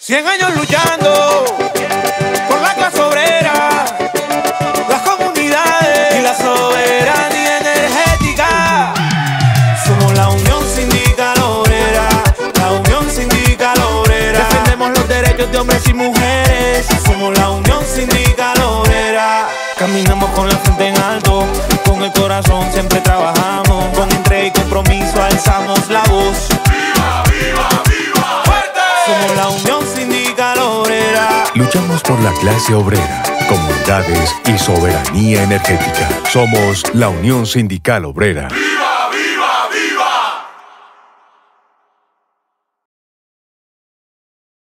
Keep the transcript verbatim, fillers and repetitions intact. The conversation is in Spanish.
Cien años luchando por la clase obrera, las comunidades y la soberanía energética. Somos la Unión Sindical Obrera, la Unión Sindical Obrera. Defendemos los derechos de hombres y mujeres. Somos la Unión Sindical Obrera. Caminamos con la frente en alto, con el corazón siempre trabajamos. Con entrega y compromiso alzamos la voz. ¡Viva, viva, viva! ¡Fuerte! Somos la Unión Sindical Obrera. Luchamos por la clase obrera, comunidades y soberanía energética. Somos la Unión Sindical Obrera. ¡Viva!